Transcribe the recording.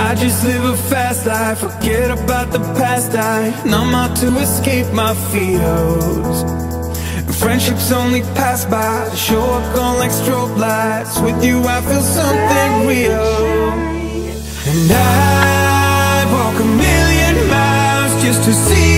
I just live a fast life, forget about the past. I numb out to escape my fears. Friendships only pass by, show up gone like strobe lights. With you I feel something real. And I walk a million miles just to see